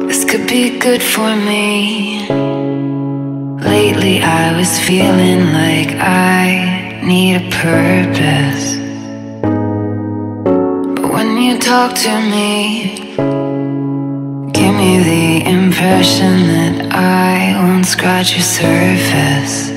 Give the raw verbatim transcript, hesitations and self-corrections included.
This could be good for me. Lately I was feeling like I need a purpose, but when you talk to me, give me the impression that I won't scratch your surface.